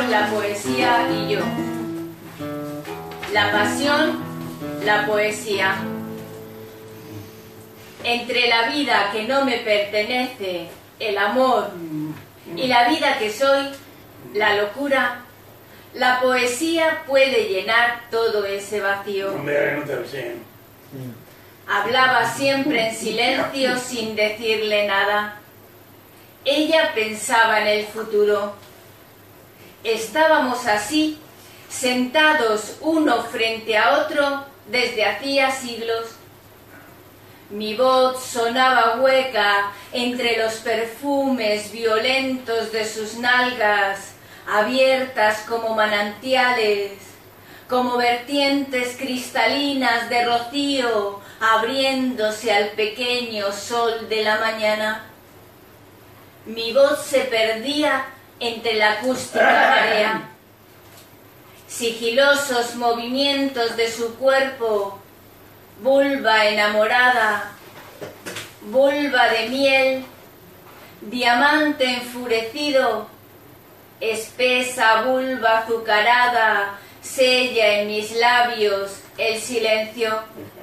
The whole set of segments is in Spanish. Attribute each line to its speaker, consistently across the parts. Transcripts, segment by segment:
Speaker 1: la poesía y yo. La pasión, la poesía. Entre la vida que no me pertenece, el amor, y la vida que soy, la locura, la poesía puede llenar todo ese vacío. Hablaba siempre en silencio sin decirle nada. Ella pensaba en el futuro. Estábamos así, sentados uno frente a otro desde hacía siglos. Mi voz sonaba hueca entre los perfumes violentos de sus nalgas, abiertas como manantiales, como vertientes cristalinas de rocío, abriéndose al pequeño sol de la mañana. Mi voz se perdía entre la acústica marea. Sigilosos movimientos de su cuerpo, vulva enamorada, vulva de miel, diamante enfurecido, espesa vulva azucarada, sella en mis labios el silencio.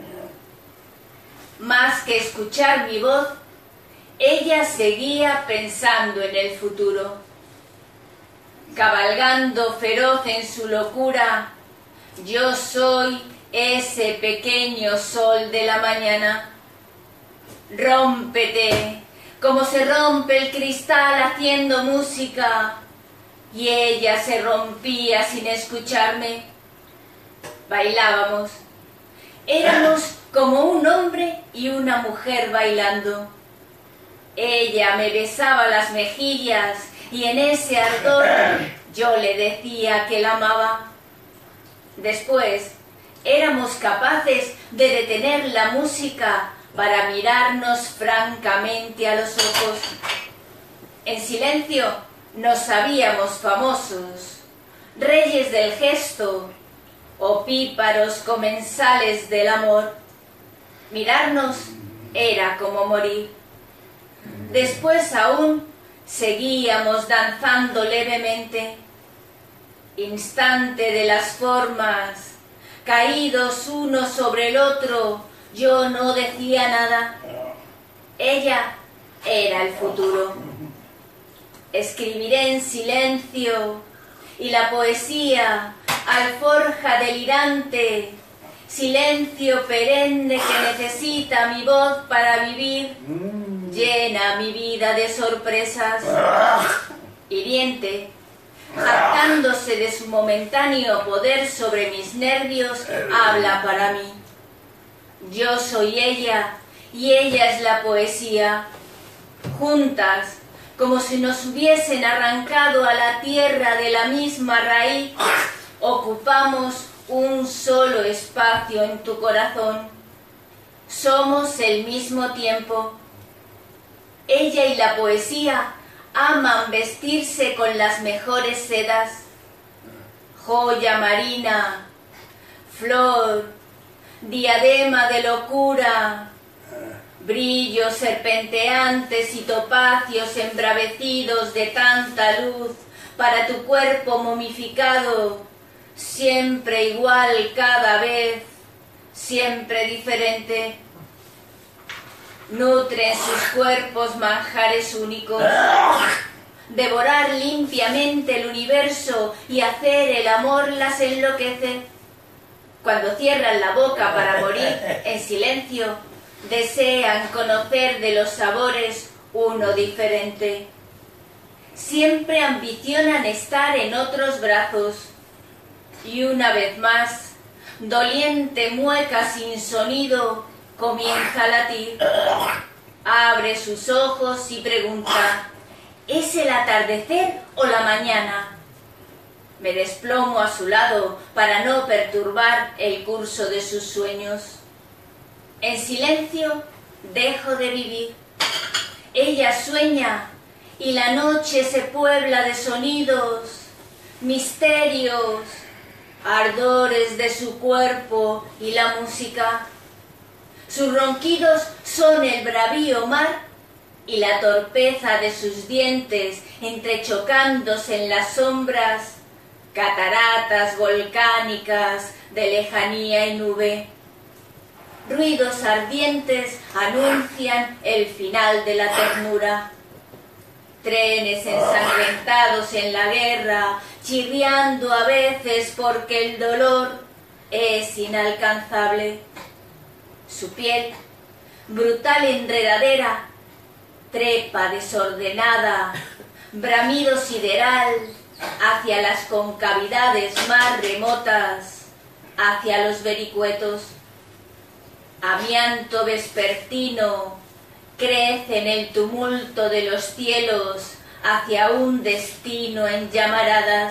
Speaker 1: Más que escuchar mi voz, ella seguía pensando en el futuro. Cabalgando feroz en su locura, yo soy ese pequeño sol de la mañana. Rómpete, como se rompe el cristal haciendo música, y ella se rompía sin escucharme. Bailábamos. Éramos como un hombre y una mujer bailando. Ella me besaba las mejillas y en ese ardor yo le decía que la amaba. Después éramos capaces de detener la música para mirarnos francamente a los ojos. En silencio nos sabíamos famosos, reyes del gesto, opíparos comensales del amor. Mirarnos era como morir. Después aún seguíamos danzando levemente. Instante de las formas, caídos uno sobre el otro, yo no decía nada. Ella era el futuro. Escribiré en silencio, y la poesía, alforja delirante, silencio perenne que necesita mi voz para vivir, llena mi vida de sorpresas. Hiriente, jactándose de su momentáneo poder sobre mis nervios, habla para mí. Yo soy ella y ella es la poesía. Juntas, como si nos hubiesen arrancado a la tierra de la misma raíz, ocupamos un solo espacio en tu corazón. Somos el mismo tiempo. Ella y la poesía aman vestirse con las mejores sedas. Joya marina, flor, diadema de locura, brillos serpenteantes y topacios embravecidos de tanta luz para tu cuerpo momificado, siempre igual cada vez, siempre diferente. Nutren sus cuerpos manjares únicos. Devorar limpiamente el universo y hacer el amor las enloquece. Cuando cierran la boca para morir en silencio, desean conocer de los sabores uno diferente. Siempre ambicionan estar en otros brazos. Y una vez más, doliente mueca sin sonido, comienza a latir. Abre sus ojos y pregunta: ¿es el atardecer o la mañana? Me desplomo a su lado para no perturbar el curso de sus sueños. En silencio dejo de vivir. Ella sueña y la noche se puebla de sonidos, misterios, ardores de su cuerpo y la música. Sus ronquidos son el bravío mar y la torpeza de sus dientes, entrechocándose en las sombras, cataratas volcánicas de lejanía y nube. Ruidos ardientes anuncian el final de la ternura. Trenes ensangrentados en la guerra, chirriando a veces porque el dolor es inalcanzable. Su piel, brutal enredadera, trepa desordenada, bramido sideral, hacia las concavidades más remotas, hacia los vericuetos. Amianto vespertino crece en el tumulto de los cielos hacia un destino en llamaradas.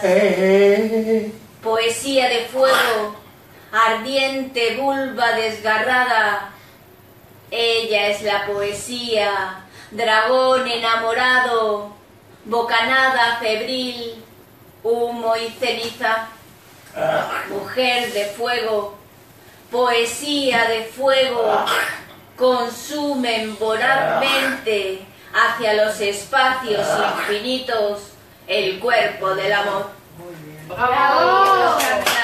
Speaker 1: Poesía de fuego, ardiente vulva desgarrada. Ella es la poesía, dragón enamorado, bocanada febril, humo y ceniza. Mujer de fuego, poesía de fuego, consumen vorazmente hacia los espacios infinitos el cuerpo del amor.
Speaker 2: ¡Bravo!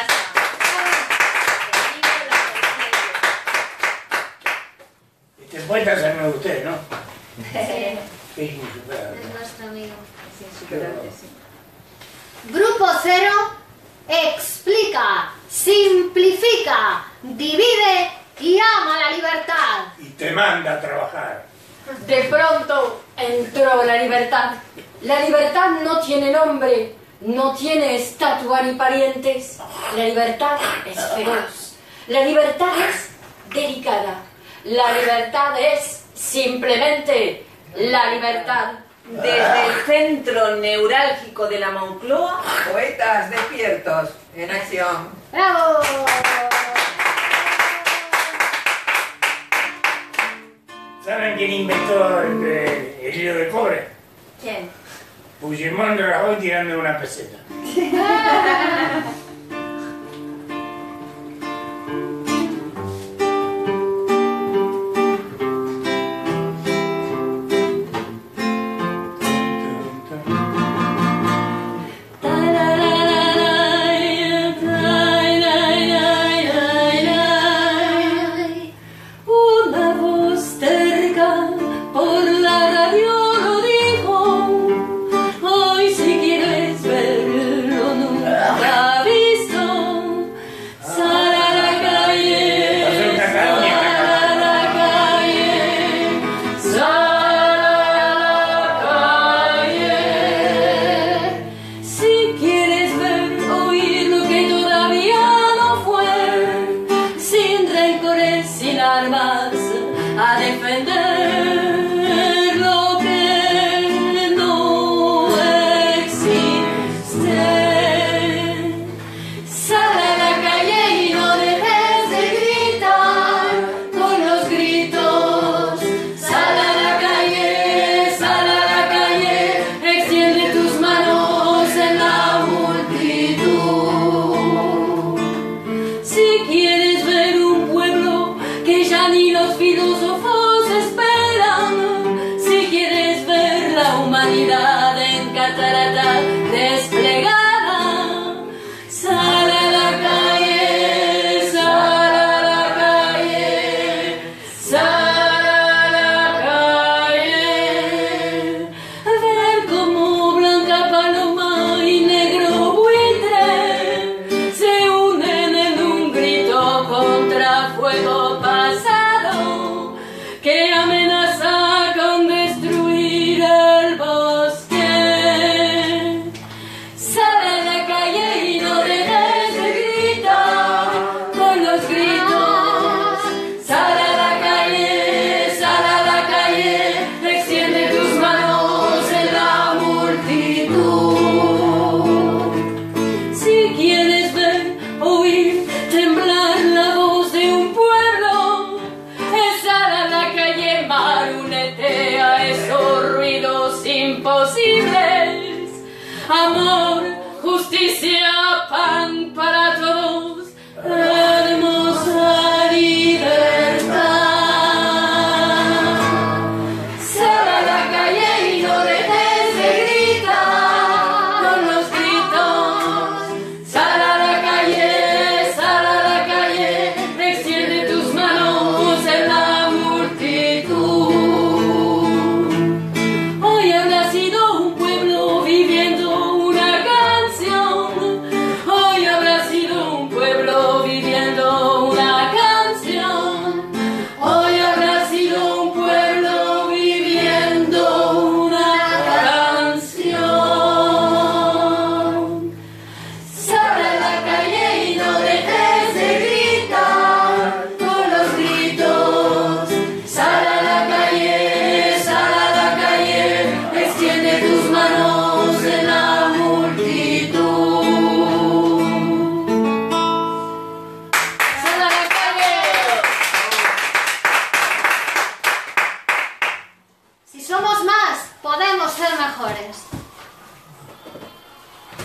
Speaker 3: Este poeta se llama usted, ¿no?
Speaker 1: Sí.
Speaker 3: Sí, insuperable.
Speaker 2: Es nuestro amigo.
Speaker 1: Es insuperable, sí.
Speaker 2: Grupo Cero explica, simplifica, divide y ama la libertad.
Speaker 3: Y te manda a trabajar.
Speaker 4: De pronto entró la libertad. La libertad no tiene nombre, no tiene estatua ni parientes. La libertad es feroz. La libertad es delicada. La libertad es simplemente la libertad.
Speaker 1: Desde el centro neurálgico de la Moncloa,
Speaker 5: Poetas despiertos en acción.
Speaker 2: ¡Bravo!
Speaker 3: ¿Saben quién inventó el hilo de cobre?
Speaker 1: ¿quién?
Speaker 3: Puigdemont de Rajoy tirando una peseta.
Speaker 4: Una voz terca por la radio lo dijo. Hoy si quieres verlo nunca vi.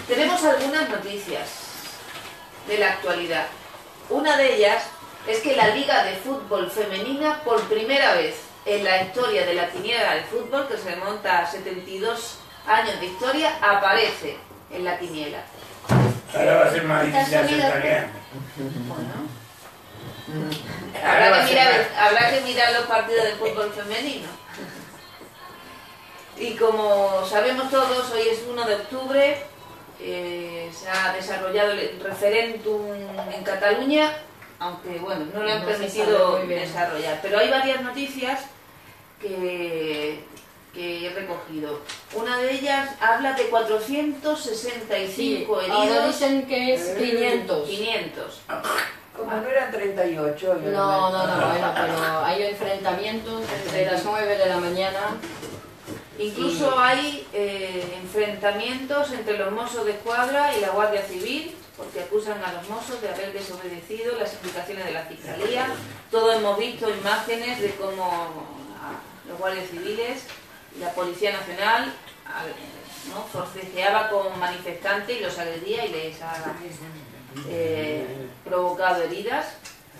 Speaker 1: Tenemos algunas noticias de la actualidad. Una de ellas es que la Liga de Fútbol Femenina, por primera vez en la historia de la quiniela del fútbol, que se remonta a 72 años de historia, aparece en la quiniela.
Speaker 3: Ahora va a ser más difícil hacer tarea.
Speaker 1: Bueno. Habrá que mirar los partidos de fútbol femenino. Y como sabemos todos, hoy es 1 de octubre, se ha desarrollado el referéndum en Cataluña, aunque bueno, no le han permitido desarrollar. Pero hay varias noticias que he recogido. Una de ellas habla de 465 heridos.
Speaker 4: Ahora dicen que es 500.
Speaker 1: 500.
Speaker 5: Como no eran 38.
Speaker 4: No, bueno, pero hay enfrentamientos desde las 9 de la mañana.
Speaker 1: Incluso hay enfrentamientos entre los Mossos de Escuadra y la Guardia Civil, porque acusan a los Mossos de haber desobedecido las indicaciones de la Fiscalía. Todos hemos visto imágenes de cómo los guardias civiles y la Policía Nacional forcejeaba con manifestantes y los agredía y les ha provocado heridas.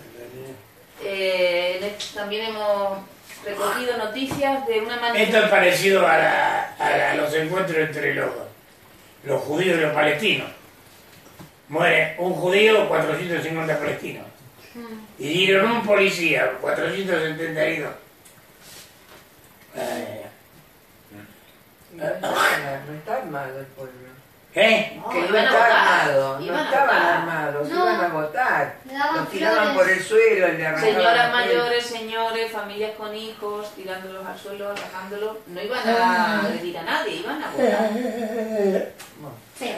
Speaker 1: También hemos recogido noticias de una manifestación.
Speaker 3: Esto es parecido a los encuentros entre los judíos y los palestinos. Muere un judío, 450 palestinos. Hirieron un policía, 470 heridos.
Speaker 5: No está armado el pueblo.
Speaker 3: ¿Qué?
Speaker 1: No,
Speaker 5: Que no
Speaker 1: iban a
Speaker 5: está
Speaker 1: votar.
Speaker 5: armado, no
Speaker 1: Iban a
Speaker 5: estaban
Speaker 1: votar.
Speaker 5: armados,
Speaker 2: No.
Speaker 5: iban a votar.
Speaker 2: Le daban
Speaker 5: Los tiraban
Speaker 2: flores.
Speaker 5: por el suelo y le arrancaban
Speaker 1: Señoras
Speaker 5: la piel.
Speaker 1: mayores, señores, familias con hijos, tirándolos al suelo, arrajándolos. No iban a agredir a nadie, iban a votar.
Speaker 2: Sí.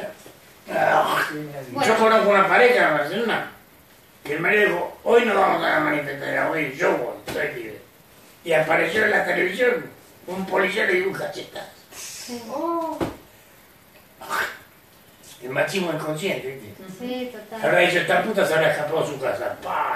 Speaker 3: Yo conozco una pareja en Barcelona que el marido dijo, hoy no vamos a la manifestación, hoy yo voy, soy libre. Y apareció en la televisión un policía y un cachetazo.
Speaker 2: Sí.
Speaker 3: El machismo inconsciente, ¿viste?
Speaker 2: Sí, total.
Speaker 3: Habrá dicho, esta puta se habrá escapado de su casa. ¡Pah!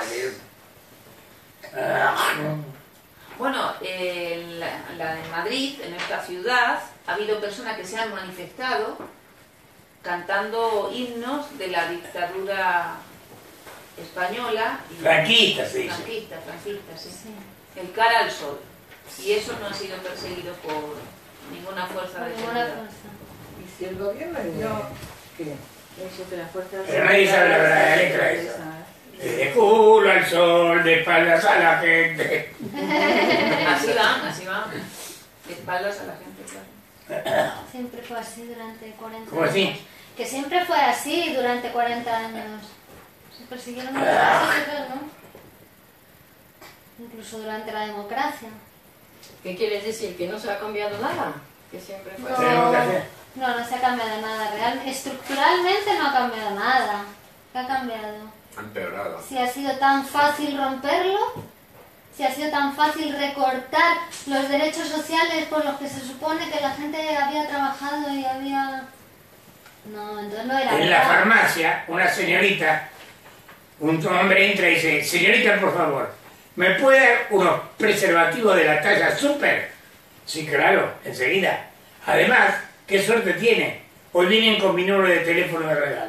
Speaker 1: Bueno, en Madrid, en esta ciudad, ha habido personas que se han manifestado cantando himnos de la dictadura española. Y
Speaker 3: Franquista se dice.
Speaker 1: Franquista, sí.
Speaker 2: Sí.
Speaker 1: El cara al sol. Y eso no ha sido perseguido por ninguna fuerza
Speaker 2: Por
Speaker 1: de
Speaker 2: ninguna
Speaker 1: seguridad.
Speaker 2: cosa.
Speaker 5: Y si el gobierno no, ¿qué?
Speaker 1: Eso que las fuerzas
Speaker 3: Pero nadie sabe la verdadera letra de esa. De culo al sol, de espaldas a la gente.
Speaker 1: Así van. De espaldas a la gente, claro.
Speaker 2: Siempre fue así durante 40
Speaker 3: ¿Cómo
Speaker 2: años.
Speaker 3: así?
Speaker 2: Que siempre fue así durante 40 años. Se persiguieron los países, ¿no? Incluso durante la democracia.
Speaker 4: ¿Qué quieres decir? ¿Que no se ha cambiado nada? Que siempre fue
Speaker 2: No.
Speaker 4: así.
Speaker 3: Tenemos que hacer.
Speaker 2: No se ha cambiado nada. Estructuralmente no ha cambiado nada. ¿Qué ha cambiado?
Speaker 6: Ha empeorado.
Speaker 2: Si ha sido tan fácil romperlo, si ha sido tan fácil recortar los derechos sociales por los que se supone que la gente había trabajado y había... No, entonces no era
Speaker 3: En la
Speaker 2: verdad.
Speaker 3: farmacia, una señorita, un hombre entra y dice, señorita, por favor, ¿me puede dar unos preservativos de la talla super? Sí, claro, enseguida. Además, ¿qué suerte tiene? Hoy vienen con mi número de teléfono de regalo.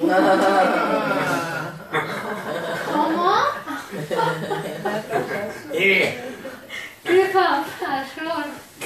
Speaker 2: ¿Cómo? ¡Qué fantasón!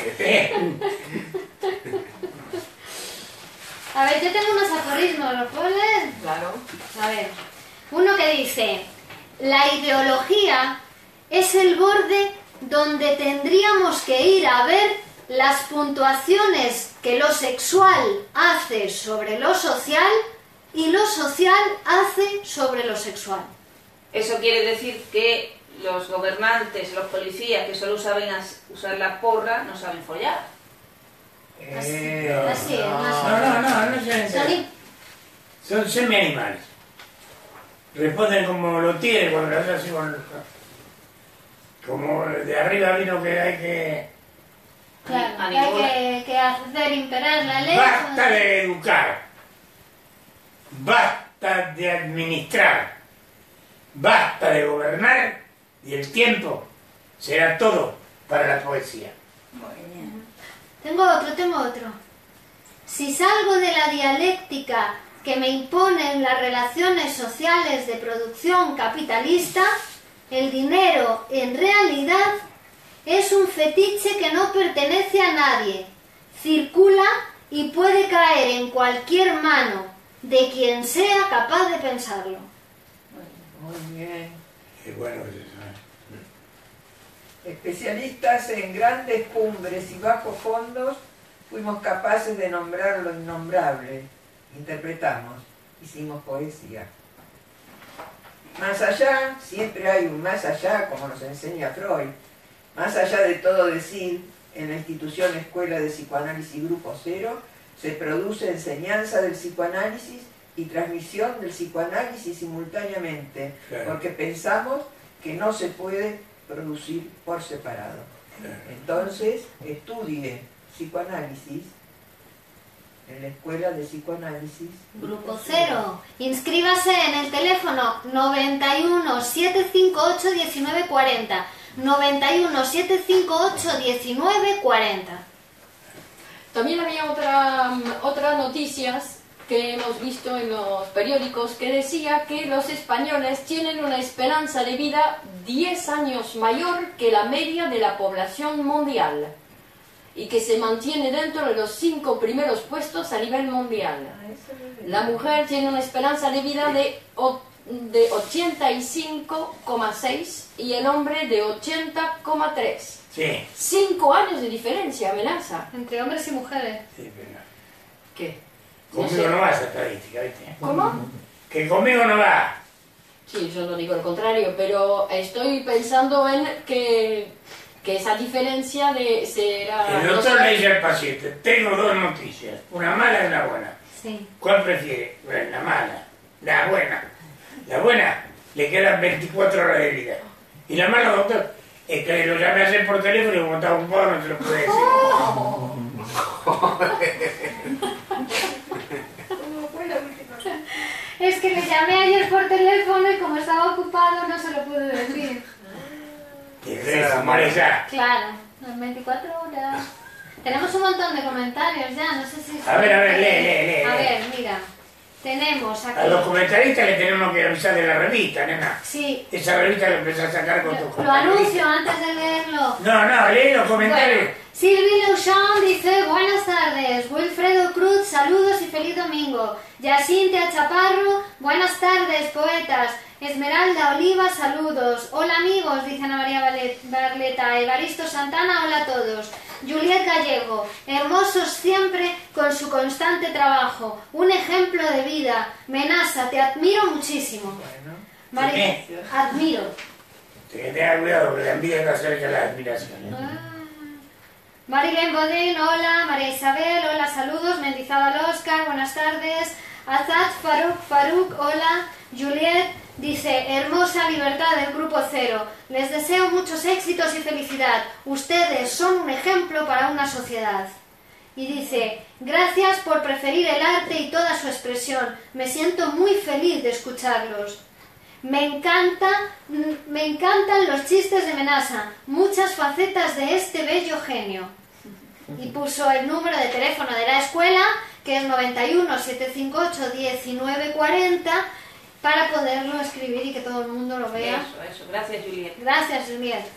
Speaker 2: A ver, yo tengo unos aforismos, ¿los puedo leer?
Speaker 4: Claro.
Speaker 2: A ver, uno que dice, la ideología es el borde donde tendríamos que ir a ver las puntuaciones que lo sexual hace sobre lo social y lo social hace sobre lo sexual.
Speaker 1: Eso quiere decir que los gobernantes, los policías que solo saben usar la porra, no saben follar.
Speaker 2: Así es,
Speaker 3: No,
Speaker 2: más o
Speaker 3: no
Speaker 2: menos.
Speaker 3: sean son semi-animales. Responden como los tigres cuando lo hacen así como de arriba vino que hay que...
Speaker 2: Claro,
Speaker 1: A
Speaker 2: que hay
Speaker 1: ninguna.
Speaker 2: que hacer imperar la ley.
Speaker 3: Basta de educar, basta de administrar, basta de gobernar y el tiempo será todo para la poesía.
Speaker 2: Tengo otro. Si salgo de la dialéctica que me imponen las relaciones sociales de producción capitalista, el dinero en realidad es un fetiche que no pertenece a nadie, circula y puede caer en cualquier mano de quien sea capaz de pensarlo.
Speaker 5: Muy bien.
Speaker 3: Qué bueno es eso,
Speaker 5: Especialistas en grandes cumbres y bajos fondos, fuimos capaces de nombrar lo innombrable. Interpretamos, hicimos poesía. Más allá, siempre hay un más allá, como nos enseña Freud. Más allá de todo decir, en la institución Escuela de Psicoanálisis Grupo Cero, se produce enseñanza del psicoanálisis y transmisión del psicoanálisis simultáneamente,
Speaker 3: Claro.
Speaker 5: porque pensamos que no se puede producir por separado.
Speaker 3: Claro.
Speaker 5: Entonces, estudie psicoanálisis en la Escuela de Psicoanálisis
Speaker 2: Grupo Cero. Inscríbase en el teléfono 91 758 1940. 91 758 1940.
Speaker 4: También había otras noticias que hemos visto en los periódicos que decía que los españoles tienen una esperanza de vida 10 años mayor que la media de la población mundial y que se mantiene dentro de los 5 primeros puestos a nivel mundial. La mujer tiene una esperanza de vida de 85,6 y el hombre de 80,3.
Speaker 3: Sí,
Speaker 4: 5 años de diferencia, amenaza.
Speaker 2: Entre hombres y mujeres.
Speaker 3: sí, pero
Speaker 4: ¿Qué?
Speaker 3: conmigo no va esa estadística, ¿viste?
Speaker 4: ¿Cómo?
Speaker 3: Que conmigo no va.
Speaker 4: Sí, yo no digo el contrario, pero estoy pensando en que esa diferencia será...
Speaker 3: El doctor le dice al paciente, tengo 2 noticias, una mala y una buena.
Speaker 2: Sí.
Speaker 3: ¿Cuál prefiere? Bueno, la mala. La buena. La buena, le quedan 24 horas de vida. Y la mala, doctor, es que lo llamé a hacer por teléfono y como estaba ocupado no se lo puede decir.
Speaker 2: Es que le llamé ayer por teléfono y como estaba ocupado no se lo pude decir.
Speaker 3: ¿Qué crees, Marisa?
Speaker 2: Claro, las 24 horas. Tenemos un montón de comentarios ya, no sé si...
Speaker 3: A ver, lee.
Speaker 2: A ver, mira. Tenemos aquí...
Speaker 3: A los comentaristas le tenemos que avisar de la revista, nena.
Speaker 2: Sí,
Speaker 3: Esa revista la empezás a sacar con tus
Speaker 2: lo
Speaker 3: comentaristas.
Speaker 2: anuncio antes de leerlo.
Speaker 3: No, lee los comentarios.
Speaker 2: Bueno, Silvia Leuchamp dice, buenas tardes. Wilfredo Cruz, saludos y feliz domingo. Yacintia Chaparro, buenas tardes, poetas. Esmeralda Oliva, saludos. Hola amigos, dice Ana María Barleta. Evaristo Santana, hola a todos. Juliet Gallego, hermosos siempre con su constante trabajo. Un ejemplo de vida. Menasa, te admiro muchísimo.
Speaker 5: Bueno,
Speaker 2: Admiro.
Speaker 3: Que tenga cuidado, porque la envidia no acerca a la admiración.
Speaker 2: Marilén Bodín, hola. María Isabel, hola, saludos. Mendizábal Oscar, buenas tardes. Azad Faruk, hola. Juliet dice, hermosa libertad del Grupo Cero. Les deseo muchos éxitos y felicidad. Ustedes son un ejemplo para una sociedad. Y dice, gracias por preferir el arte y toda su expresión. Me siento muy feliz de escucharlos. Me encantan los chistes de Menasa, muchas facetas de este bello genio. Y puso el número de teléfono de la escuela, que es 91 758 1940, para poderlo escribir y que todo el mundo lo vea.
Speaker 1: Eso. Gracias, Juliet.
Speaker 2: Gracias, Juliet.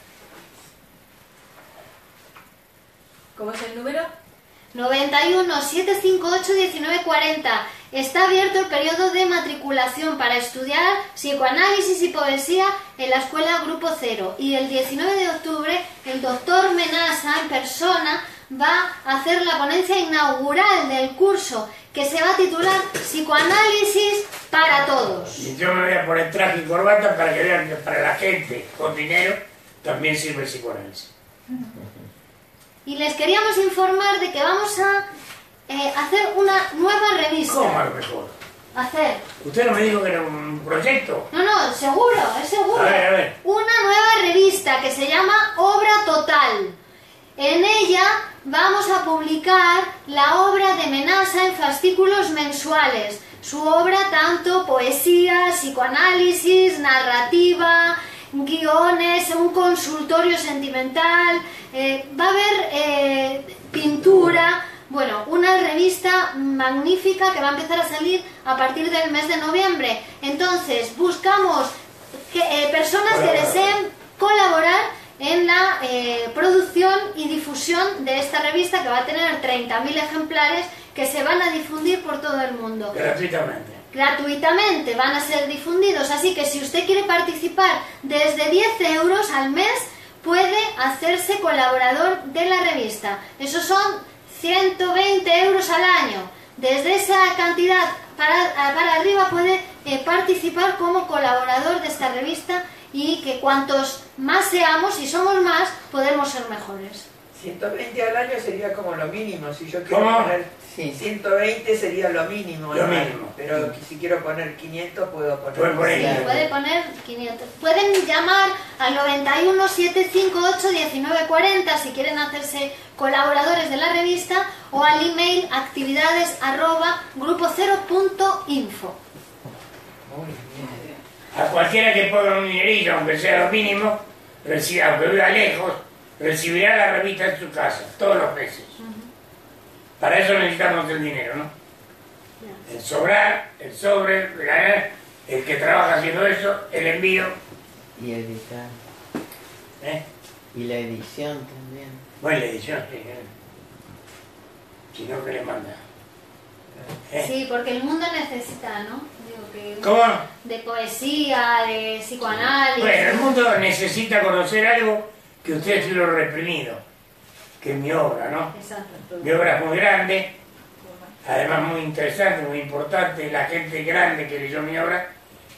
Speaker 1: ¿Cómo es el número?
Speaker 2: 91 758 1940. Está abierto el periodo de matriculación para estudiar psicoanálisis y poesía en la Escuela Grupo Cero. Y el 19 de octubre el doctor Menasa en persona va a hacer la ponencia inaugural del curso, que se va a titular Psicoanálisis para todos.
Speaker 3: Y yo me voy a poner traje y corbata para que vean que para la gente con dinero también sirve el psicoanálisis.
Speaker 2: Y les queríamos informar de que vamos a hacer una nueva revista.
Speaker 3: ¿Cómo a lo mejor?
Speaker 2: Hacer.
Speaker 3: Usted no me dijo que era un proyecto.
Speaker 2: No, seguro, es seguro.
Speaker 3: A ver.
Speaker 2: Una nueva revista que se llama Obra Total. En ella vamos a publicar la obra de Menasa en fascículos mensuales. Su obra, tanto poesía, psicoanálisis, narrativa, guiones, un consultorio sentimental, va a haber pintura, Bueno, una revista magnífica que va a empezar a salir a partir del mes de noviembre. Entonces, buscamos personas que deseen colaborar en la producción y difusión de esta revista, que va a tener 30.000 ejemplares que se van a difundir por todo el mundo.
Speaker 3: Gratuitamente.
Speaker 2: Gratuitamente van a ser difundidos, así que si usted quiere participar desde 10 euros al mes, puede hacerse colaborador de la revista. Esos son 120 euros al año. Desde esa cantidad para arriba puede participar como colaborador de esta revista, y que cuantos más seamos, y somos más, podemos ser mejores.
Speaker 5: 120 al año sería como lo mínimo. Si yo quiero
Speaker 3: ¿Cómo?
Speaker 5: poner 120 sería lo mínimo.
Speaker 3: Lo
Speaker 5: al año.
Speaker 3: mínimo.
Speaker 5: Pero si quiero poner 500 puedo poner.
Speaker 3: Puede poner
Speaker 2: Sí,
Speaker 3: 500.
Speaker 2: puede poner 500. Pueden llamar al 91 758 1940 si quieren hacerse colaboradores de la revista, o al email actividades@grupocero.info.
Speaker 5: Muy bien.
Speaker 3: A cualquiera que ponga un dinerillo, aunque sea lo mínimo, aunque viva lejos, recibirá la revista en su casa, todos los meses. Para eso necesitamos el dinero, ¿no? El sobrar, el sobre, el que trabaja haciendo eso, el envío.
Speaker 6: Y editar.
Speaker 3: ¿Eh?
Speaker 6: Y la edición también.
Speaker 3: Bueno, la edición, sí, si no, que le manda. ¿Eh?
Speaker 2: Sí, porque el mundo necesita, ¿no? Digo que
Speaker 3: ¿Cómo?
Speaker 2: de poesía, de psicoanálisis.
Speaker 3: Bueno, el mundo necesita conocer algo que usted sí lo ha reprimido, que es mi obra, ¿no?
Speaker 2: Exacto.
Speaker 3: Mi obra es muy grande, además muy interesante, muy importante. La gente grande que leyó mi obra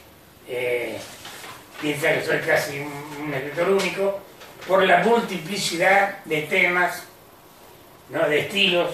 Speaker 3: piensa que soy casi un escritor único por la multiplicidad de temas, ¿no? De estilos.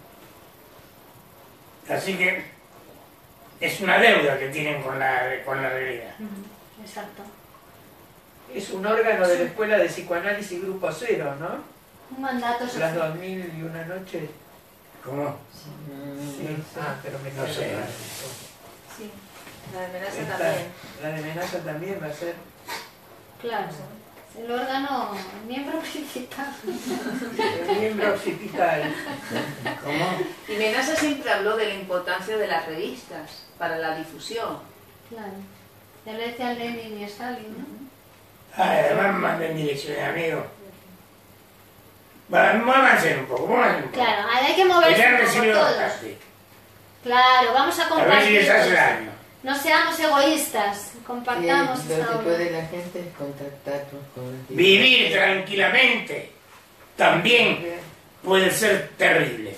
Speaker 3: Así que es una deuda que tienen con la realidad.
Speaker 2: Exacto.
Speaker 5: Es un órgano de la Escuela de Psicoanálisis Grupo Cero, ¿no?
Speaker 2: Un mandato
Speaker 5: Las
Speaker 2: social.
Speaker 5: 2001 noches.
Speaker 3: ¿Cómo?
Speaker 5: Sí. Ah, pero me
Speaker 3: No
Speaker 5: quedo
Speaker 3: sé.
Speaker 5: mal.
Speaker 1: Sí, la amenaza
Speaker 5: Esta-
Speaker 1: también.
Speaker 5: La de Menaza también va a ser.
Speaker 2: Claro. El órgano, el miembro principal.
Speaker 5: El miembro occipital.
Speaker 3: ¿Cómo?
Speaker 1: Y Menasa siempre habló de la importancia de las revistas para la difusión.
Speaker 2: Claro. Ya lo decía Lenin y Stalin, ¿no?
Speaker 3: Además manden dirección de amigos. Bueno, muévanse un poco, muévanse un poco.
Speaker 2: Claro, hay que
Speaker 3: Que
Speaker 2: moverse
Speaker 3: ya han
Speaker 2: un poco
Speaker 3: recibido
Speaker 2: todos.
Speaker 3: bastante.
Speaker 2: Claro, vamos a
Speaker 3: A ver si
Speaker 2: compartir.
Speaker 3: les hace daño.
Speaker 2: No seamos egoístas, compartamos
Speaker 6: Lo
Speaker 2: esta
Speaker 6: que
Speaker 2: obra.
Speaker 6: puede la gente es contactarnos con el
Speaker 3: Vivir tranquilamente también puede ser terrible.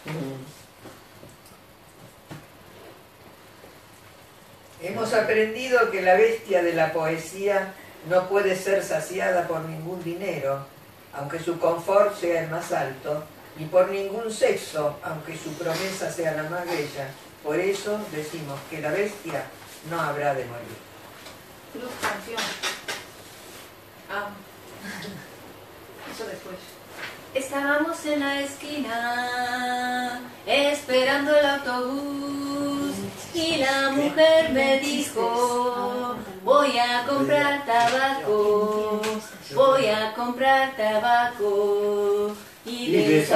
Speaker 5: Hemos aprendido que la bestia de la poesía no puede ser saciada por ningún dinero, aunque su confort sea el más alto, ni por ningún sexo, aunque su promesa sea la más bella. Por eso decimos que la bestia no habrá de morir.
Speaker 1: Cruz, canción. Ah. Eso después. Estábamos en la esquina esperando el autobús y la mujer me dijo: voy a comprar tabaco, voy a comprar tabaco, y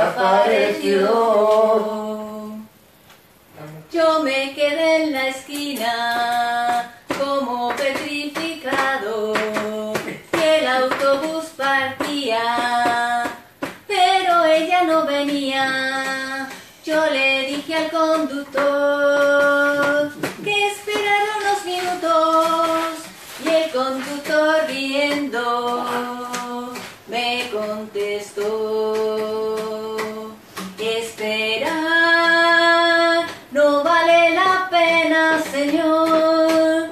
Speaker 1: desapareció. Yo me quedé en la esquina como petrificado, y el autobús partía, pero ella no venía. Yo le dije al conductor que esperara unos minutos, y el conductor riendo me contestó: esperar no vale la pena, señor.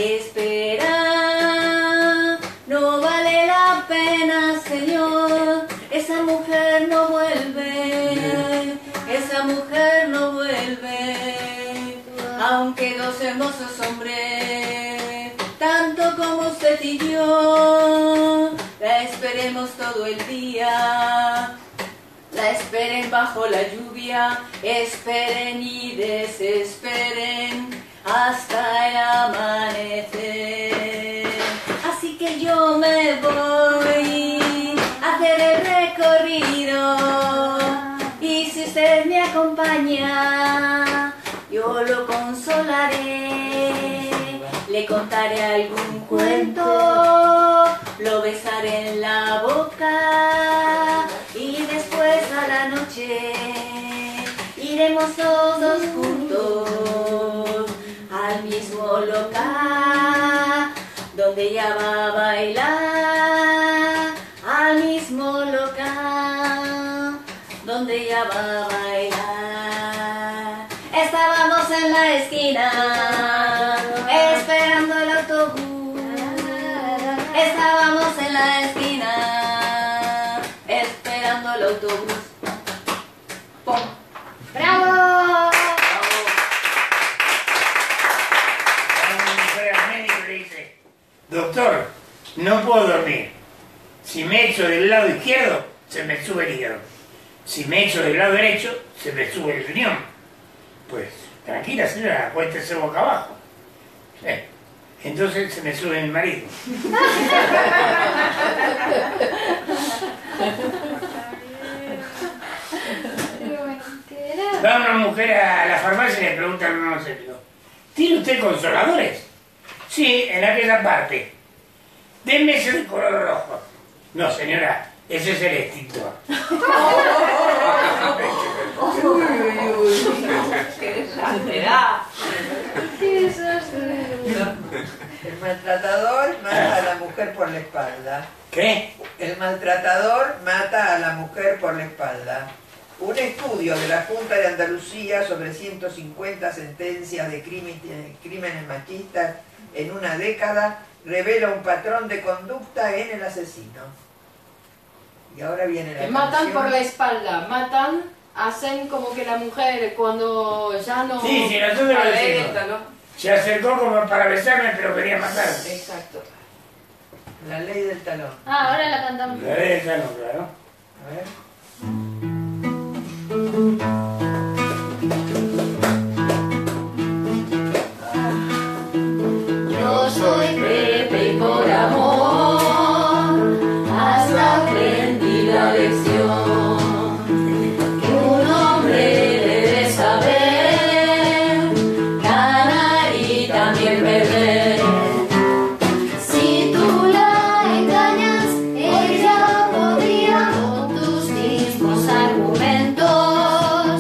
Speaker 1: Esperar no vale la pena, señor. Esa mujer no vuelve, esa mujer no vuelve, aunque dos hermosos hombres, tanto como usted y yo, la esperemos todo el día. La esperen bajo la lluvia, esperen y desesperen hasta el amanecer. Así que yo me voy a hacer el recorrido, y si usted me consolaré, le contaré algún cuento, lo besaré en la boca y después a la noche iremos todos juntos al mismo local donde ella va a bailar, al mismo local donde ella va a bailar. Estábamos en la esquina esperando el autobús. Estábamos en la esquina esperando el autobús. ¡Pum!
Speaker 2: ¡Bravo!
Speaker 3: Una mujer al médico y le dice: doctor, no puedo dormir. Si me echo del lado izquierdo, se me sube el hígado. Si me echo del lado derecho, se me sube el riñón. Pues, tranquila señora, acuéstese boca abajo. Entonces se me sube mi marido. Va una mujer a la farmacia y le pregunta al farmacéutico: ¿tiene usted consoladores? Sí, en aquella parte. Deme ese de color rojo. No, señora, ese es el extintor.
Speaker 1: ¡Qué desastre!
Speaker 2: ¡Qué desastre!
Speaker 5: El maltratador mata a la mujer por la espalda.
Speaker 3: ¿Qué?
Speaker 5: El maltratador mata a la mujer por la espalda. Un estudio de la Junta de Andalucía sobre 150 sentencias de crímenes machistas en una década revela un patrón de conducta en el asesino. Y ahora viene la
Speaker 4: Que matan
Speaker 5: canción.
Speaker 4: por la espalda, matan, hacen como que la mujer cuando ya no...
Speaker 3: Sí, sí, nosotros lo decimos.
Speaker 4: alerta, ¿no?
Speaker 3: Se acercó como para besarme, pero quería matarme.
Speaker 4: Exacto.
Speaker 5: La ley del talón.
Speaker 2: Ah, ahora la cantamos.
Speaker 3: La de esa no, claro.
Speaker 5: A ver.
Speaker 1: Yo soy Pepe y por amor hasta aprendí la lección que un hombre debe saber ganar y también perder. Si tú la engañas, ella podría con tus mismos argumentos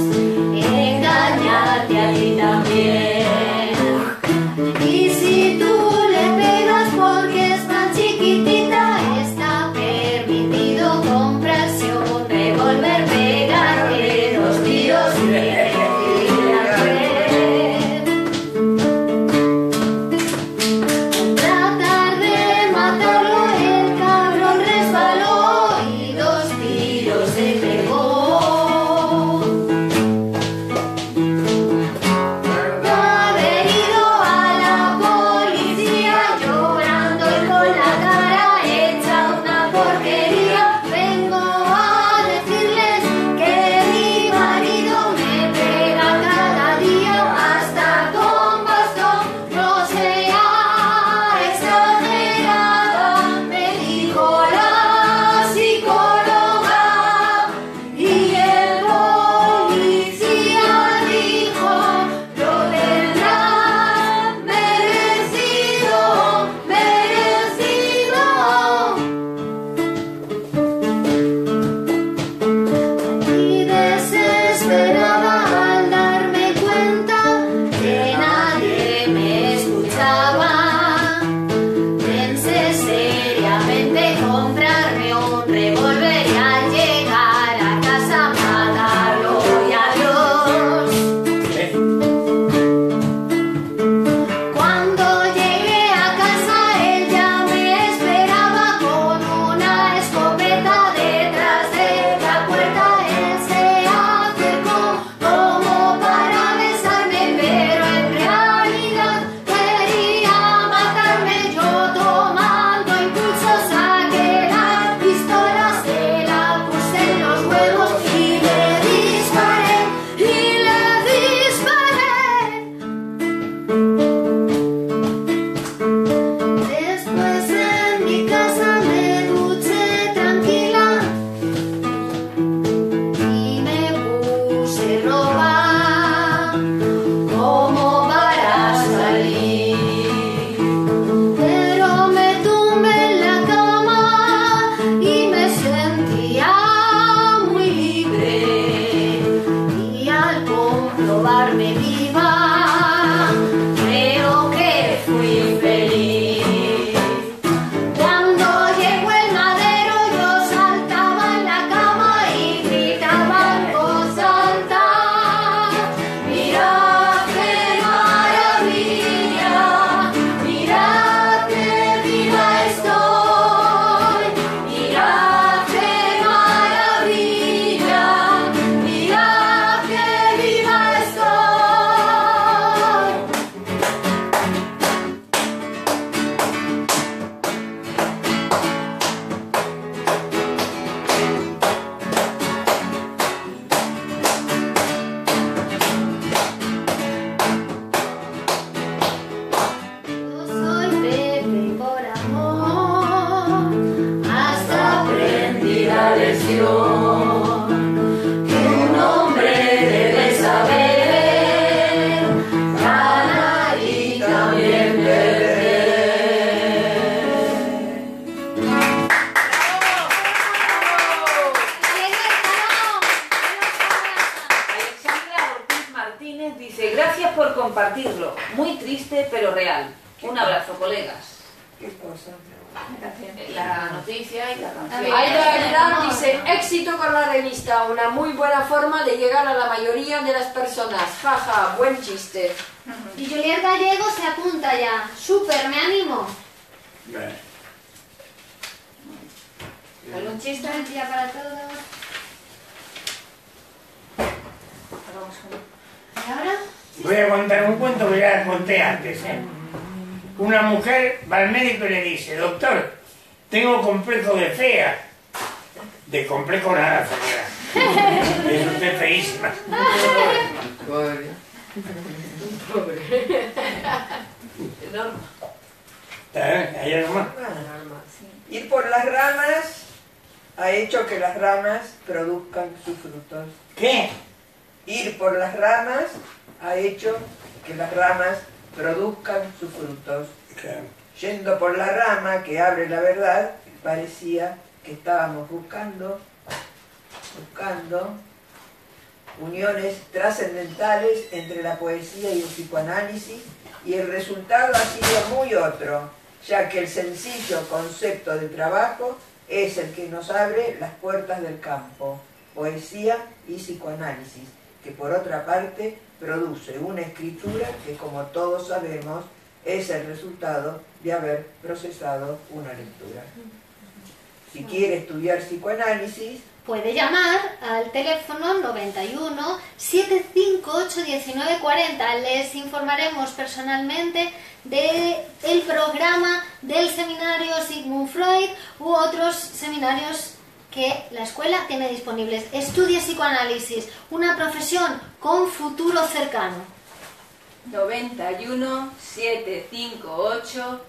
Speaker 1: triste pero real. Un abrazo, colegas.
Speaker 5: ¿Qué cosa?
Speaker 1: La noticia y la canción.
Speaker 4: Aida Aguilar dice, éxito con la revista, una muy buena forma de llegar a la mayoría de las personas. Jaja, buen chiste.
Speaker 2: Y Juliet Gallego se apunta ya. Súper, me animo.
Speaker 1: ¿Algún chiste?
Speaker 2: Buen día para todos. ¿Y ahora?
Speaker 3: Voy a contar un cuento que ya conté antes. Una mujer va al médico y le dice, doctor, tengo complejo de fea. De complejo nada, señora. Es usted feísima.
Speaker 6: Pobre.
Speaker 1: Enorme.
Speaker 3: ¿Hay algo más?
Speaker 5: Ir por las ramas ha hecho que las ramas produzcan sus frutos.
Speaker 3: ¿Qué?
Speaker 5: Ir por las ramas ha hecho que las ramas produzcan sus frutos. Yendo por la rama que abre la verdad, parecía que estábamos buscando uniones trascendentales entre la poesía y el psicoanálisis, y el resultado ha sido muy otro, ya que el sencillo concepto de trabajo es el que nos abre las puertas del campo, poesía y psicoanálisis, que por otra parte produce una escritura que, como todos sabemos, es el resultado de haber procesado una lectura. Si quiere estudiar psicoanálisis,
Speaker 2: Puede llamar al teléfono 91 758 1940. Les informaremos personalmente del programa del seminario Sigmund Freud u otros seminarios que la escuela tiene disponibles. Estudia psicoanálisis, una profesión con futuro cercano.
Speaker 1: 91 758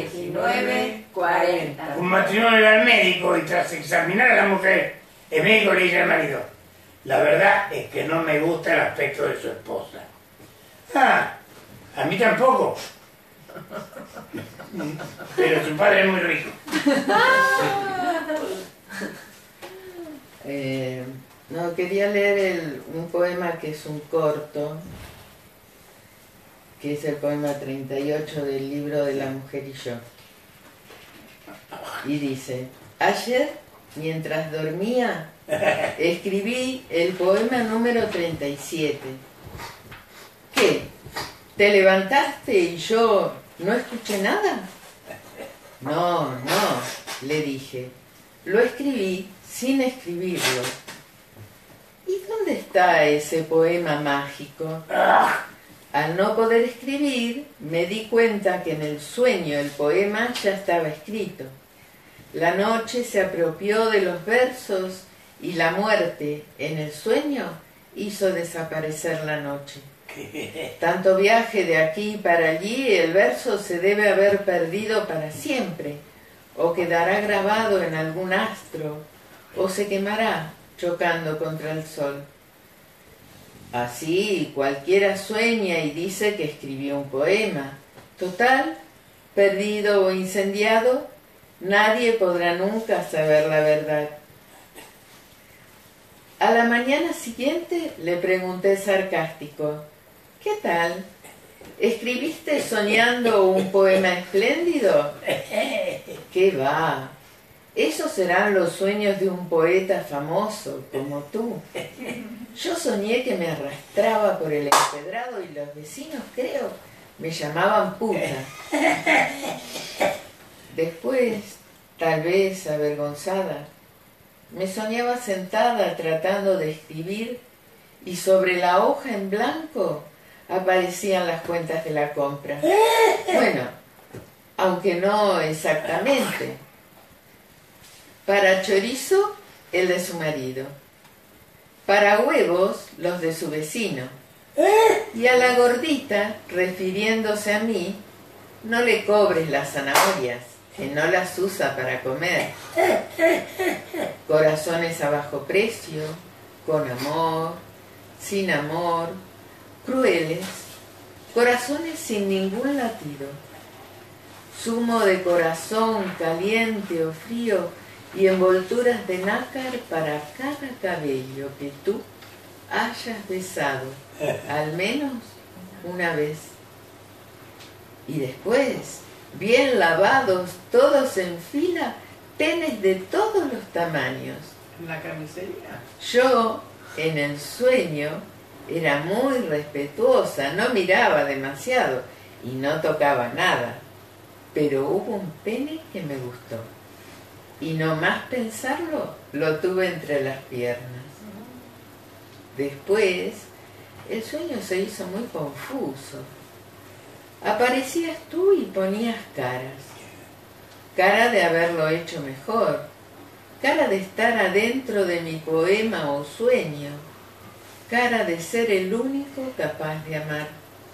Speaker 1: 1940.
Speaker 3: Un matrimonio al médico y tras examinar a la mujer, el médico le dice al marido, la verdad es que no me gusta el aspecto de su esposa. Ah, a mí tampoco. Pero su padre es muy rico.
Speaker 6: No, quería leer un poema que es un corto, que es el poema 38 del libro de La mujer y yo. Y dice, ayer, mientras dormía, escribí el poema número 37. ¿Qué? ¿Te levantaste y yo no escuché nada? No, le dije. Lo escribí sin escribirlo. ¿Y dónde está ese poema mágico? Al no poder escribir, me di cuenta que en el sueño el poema ya estaba escrito. La noche se apropió de los versos y la muerte, en el sueño, hizo desaparecer la noche. Tanto viaje de aquí para allí, el verso se debe haber perdido para siempre, o quedará grabado en algún astro, o se quemará chocando contra el sol. Así cualquiera sueña y dice que escribió un poema. Total, perdido o incendiado, nadie podrá nunca saber la verdad. A la mañana siguiente le pregunté sarcástico, ¿qué tal? ¿Escribiste soñando un poema espléndido? ¿Qué va? Esos serán los sueños de un poeta famoso como tú. Yo soñé que me arrastraba por el empedrado y los vecinos, creo, me llamaban puta. Después, tal vez avergonzada, me soñaba sentada tratando de escribir y sobre la hoja en blanco aparecían las cuentas de la compra. Bueno, aunque no exactamente. Para chorizo, el de su marido. Para huevos, los de su vecino. Y a la gordita, refiriéndose a mí, no le cobres las zanahorias, que no las usa para comer. Corazones a bajo precio, con amor, sin amor, crueles, corazones sin ningún latido. Zumo de corazón caliente o frío y envolturas de nácar para cada cabello que tú hayas besado, al menos una vez. Y después, bien lavados, todos en fila, penes de todos los tamaños.
Speaker 5: ¿En la carnicería?
Speaker 6: Yo, en el sueño, era muy respetuosa, no miraba demasiado y no tocaba nada. Pero hubo un pene que me gustó. Y no más pensarlo, lo tuve entre las piernas. Después, el sueño se hizo muy confuso. Aparecías tú y ponías caras. Cara de haberlo hecho mejor. Cara de estar adentro de mi poema o sueño. Cara de ser el único capaz de amar.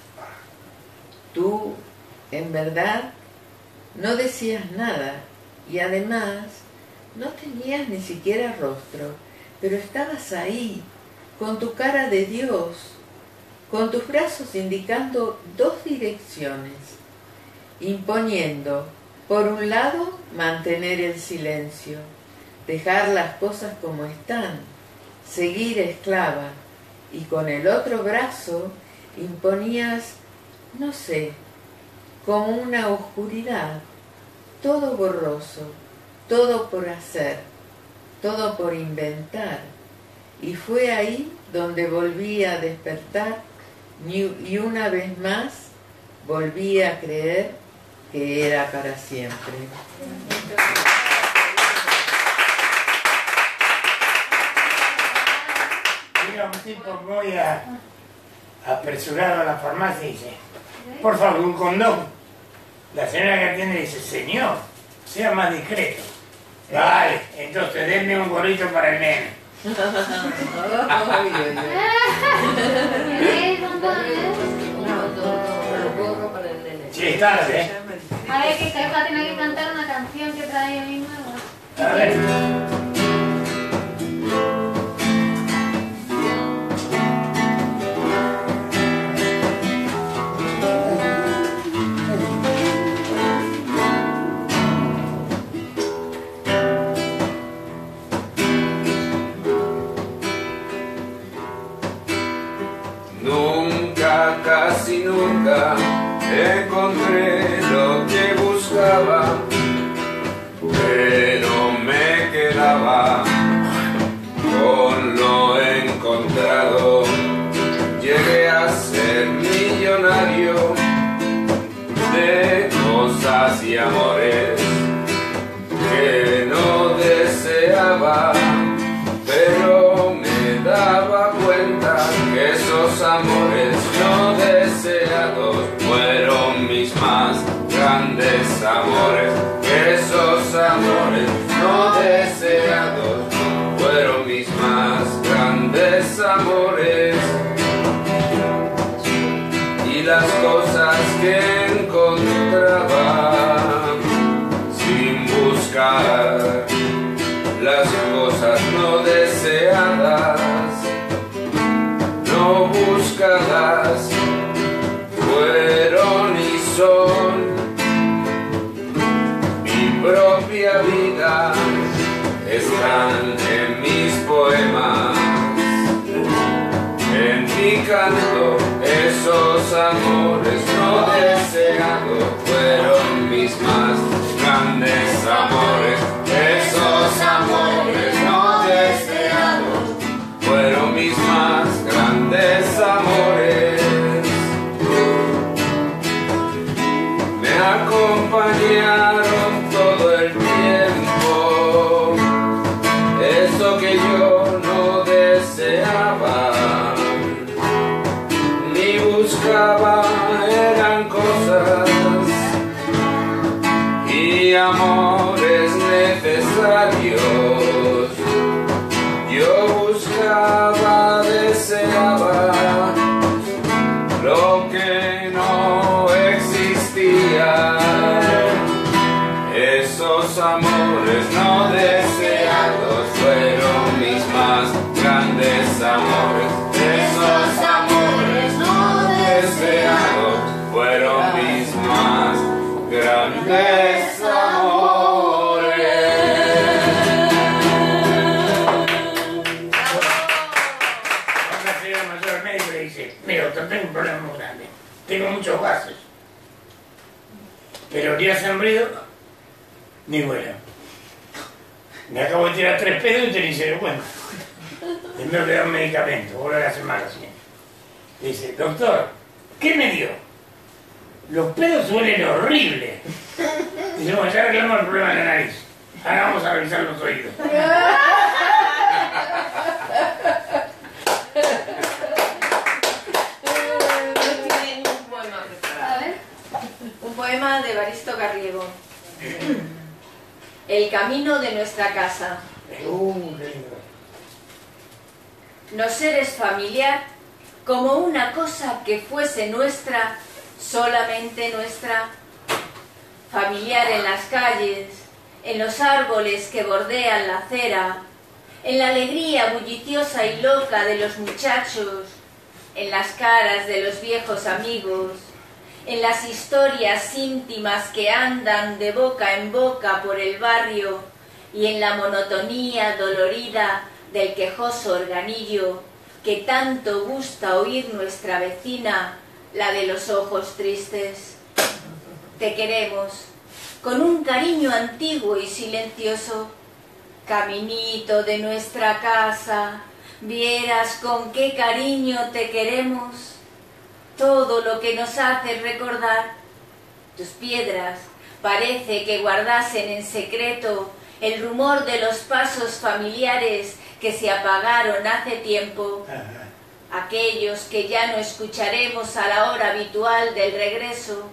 Speaker 6: Tú, en verdad, no decías nada y además no tenías ni siquiera rostro, pero estabas ahí, con tu cara de Dios, con tus brazos indicando dos direcciones, imponiendo, por un lado, mantener el silencio, dejar las cosas como están, seguir esclava, y con el otro brazo imponías, no sé, como una oscuridad, todo borroso, todo por hacer, todo por inventar. Y fue ahí donde volví a despertar y una vez más volví a creer que era para siempre.
Speaker 3: Llega un tipo muy apresurado a la farmacia y dice: por favor, un condón. La señora que atiende dice: señor, sea más discreto. Vale, entonces denme un gorrito para el nene. Sí, es tarde, ¿eh?
Speaker 2: A ver, que Caifa tiene que cantar una canción que trae hoy nueva.
Speaker 3: A ver.
Speaker 7: Nunca, casi nunca encontré lo que buscaba, pero me quedaba con lo encontrado. Llegué a ser millonario de cosas y amores que no deseaba, pero me daba cuenta que esos amores no deseados fueron mis más grandes amores, que esos amores no deseados fueron mis más grandes amores. Y las cosas que encontraba sin buscar, las cosas no deseadas, no buscadas, fueron y son mi propia vida, están en mis poemas, en mi canto. Esos amores no deseados fueron mis más grandes amores. Esos amores no deseados fueron mis más grandes amores. Me acompañaron todo el tiempo, eso que yo no deseaba ni buscaba, eran cosas y amores necesarios. Yo buscaba, deseaba lo que no existía. Esos amores no deseados fueron mis más grandes amores. Esos amores no deseados fueron mis más grandes amores.
Speaker 3: Una señora mayor al médico le dice: mira, doctor, tengo un problema muy grande. Tengo muchos gases. pero ni hacen ruido, ni vuelan. Me acabo de tirar 3 pedos y te ni se dio cuenta. Y me voy a dar un medicamento, vuelvo a la semana siguiente. Dice, doctor, ¿qué me dio? Los pedos huelen horrible. Dice, bueno, ya arreglamos el problema de la nariz. Ahora vamos a revisar los oídos.
Speaker 1: Un poema de Evaristo Garriego. El camino de nuestra casa. Nos eres familiar como una cosa que fuese nuestra, solamente nuestra. Familiar en las calles, en los árboles que bordean la acera, en la alegría bulliciosa y loca de los muchachos, en las caras de los viejos amigos, en las historias íntimas que andan de boca en boca por el barrio y en la monotonía dolorida del quejoso organillo que tanto gusta oír nuestra vecina, la de los ojos tristes. Te queremos, con un cariño antiguo y silencioso. Caminito de nuestra casa, vieras con qué cariño te queremos. Todo lo que nos hace recordar. Tus piedras parece que guardasen en secreto el rumor de los pasos familiares que se apagaron hace tiempo. Aquellos que ya no escucharemos a la hora habitual del regreso.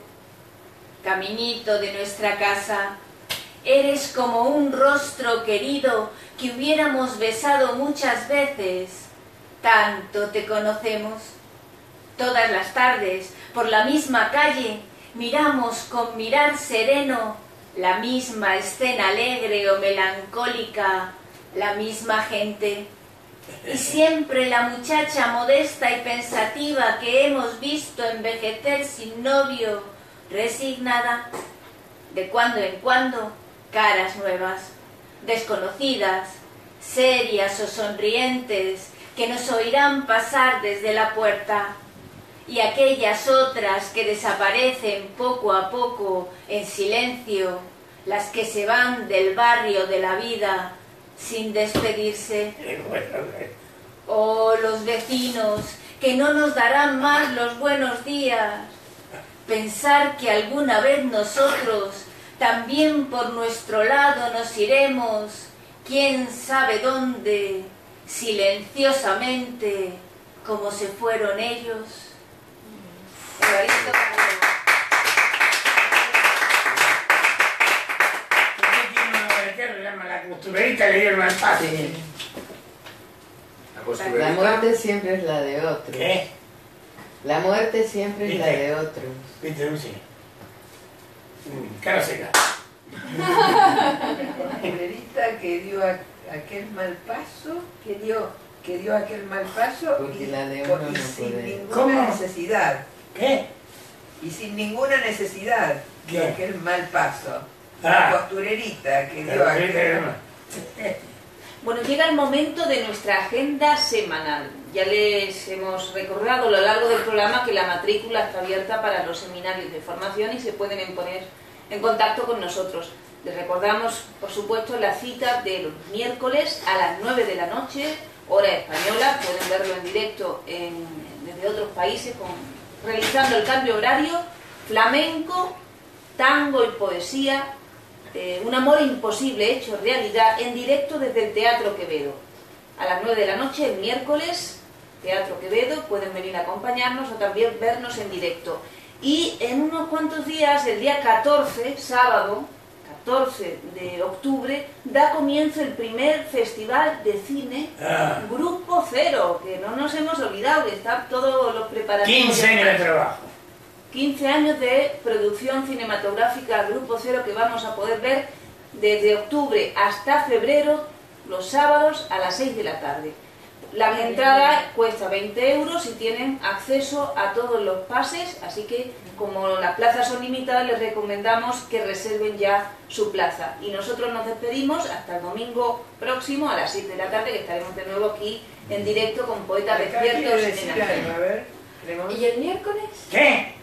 Speaker 1: Caminito de nuestra casa, eres como un rostro querido que hubiéramos besado muchas veces. Tanto te conocemos. Todas las tardes, por la misma calle, miramos con mirar sereno la misma escena alegre o melancólica, la misma gente. Y siempre la muchacha modesta y pensativa que hemos visto envejecer sin novio, resignada. De cuando en cuando, caras nuevas, desconocidas, serias o sonrientes, que nos oirán pasar desde la puerta. Y aquellas otras que desaparecen poco a poco en silencio, las que se van del barrio de la vida sin despedirse. Oh, los vecinos que no nos darán más los buenos días. Pensar que alguna vez nosotros también por nuestro lado nos iremos, quién sabe dónde, silenciosamente, como se fueron ellos. Evaristo Garriego.
Speaker 3: La costurerita le dio el mal paso.
Speaker 6: Sí.
Speaker 7: La
Speaker 6: La
Speaker 7: costurerita.
Speaker 6: muerte siempre es la de otros.
Speaker 3: ¿Qué?
Speaker 6: La muerte siempre es la de otros.
Speaker 3: ¿Viste, Lucy? Cara seca.
Speaker 5: La costurerita que dio aquel mal paso, que dio aquel mal paso
Speaker 6: Porque
Speaker 5: y,
Speaker 6: la de
Speaker 5: y
Speaker 6: uno no
Speaker 5: sin
Speaker 6: puede.
Speaker 5: ninguna
Speaker 3: ¿Cómo?
Speaker 5: necesidad.
Speaker 3: ¿Qué?
Speaker 5: Y sin ninguna necesidad
Speaker 3: ¿Qué?
Speaker 5: de aquel mal paso.
Speaker 3: Ah.
Speaker 5: La costurerita que dio
Speaker 3: Pero,
Speaker 5: aquel...
Speaker 8: Bueno, llega el momento de nuestra agenda semanal. Ya les hemos recordado a lo largo del programa que la matrícula está abierta para los seminarios de formación y se pueden poner en contacto con nosotros. Les recordamos, por supuesto, la cita de los miércoles a las 9 de la noche, hora española. Pueden verlo en directo desde otros países, realizando el cambio horario, flamenco, tango y poesía. Un amor imposible hecho realidad en directo desde el Teatro Quevedo. A las 9 de la noche, el miércoles, Teatro Quevedo, pueden venir a acompañarnos o también vernos en directo. Y en unos cuantos días, el día 14, sábado, 14 de octubre, da comienzo el primer festival de cine Grupo Cero, que no nos hemos olvidado, que están todos los preparativos.
Speaker 3: 15 años de trabajo.
Speaker 8: 15 años de producción cinematográfica Grupo Cero que vamos a poder ver desde octubre hasta febrero, los sábados a las 6 de la tarde. La entrada cuesta 20 euros y tienen acceso a todos los pases, así que como las plazas son limitadas les recomendamos que reserven ya su plaza. Y nosotros nos despedimos hasta el domingo próximo a las 6 de la tarde, que estaremos de nuevo aquí en directo con Poetas
Speaker 5: Acá quiero
Speaker 8: Despiertos
Speaker 5: decir
Speaker 8: en
Speaker 5: algo, a ver,
Speaker 4: ¿Y el miércoles?
Speaker 3: ¿Qué?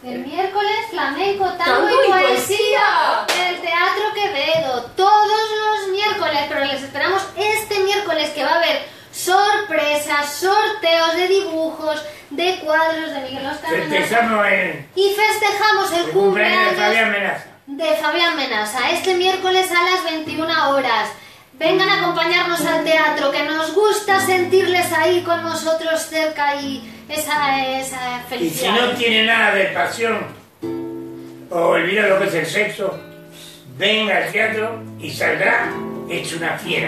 Speaker 2: El miércoles flamenco, tango
Speaker 4: ¡Tango
Speaker 2: y
Speaker 4: y
Speaker 2: poesía. El Teatro Quevedo, todos los miércoles, pero les esperamos este miércoles que va a haber sorpresas, sorteos de dibujos, de cuadros de Miguel Oscar Menaza.
Speaker 3: Festejamos
Speaker 2: Y festejamos el cumpleaños
Speaker 3: de Fabián Menaza.
Speaker 2: de Fabián Menaza, este miércoles a las 21 horas. Vengan a acompañarnos al teatro, que nos gusta sentirles ahí con nosotros cerca y esa
Speaker 3: Y si
Speaker 2: felicidad.
Speaker 3: no tiene nada de pasión o olvida lo que es el sexo, venga al teatro y saldrá hecho una fiera.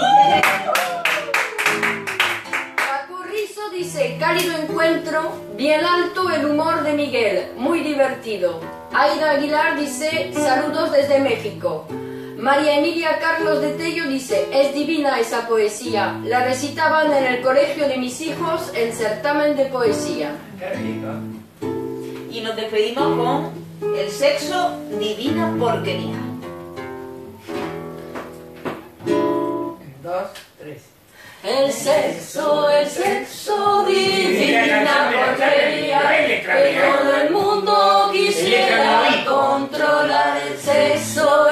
Speaker 4: Paco Rizo dice, cálido encuentro, bien alto el humor de Miguel, muy divertido. Aida Aguilar dice, saludos desde México. María Emilia Carlos de Tello dice, es divina esa poesía, la recitaban en el colegio de mis hijos en certamen de poesía.
Speaker 8: Y nos despedimos con el sexo, divina porquería.
Speaker 5: 2, 3.
Speaker 4: El sexo, divina porquería, que todo el mundo quisiera controlar. El sexo,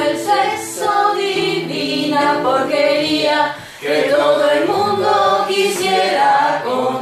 Speaker 4: divina porquería, que todo el mundo quisiera controlar.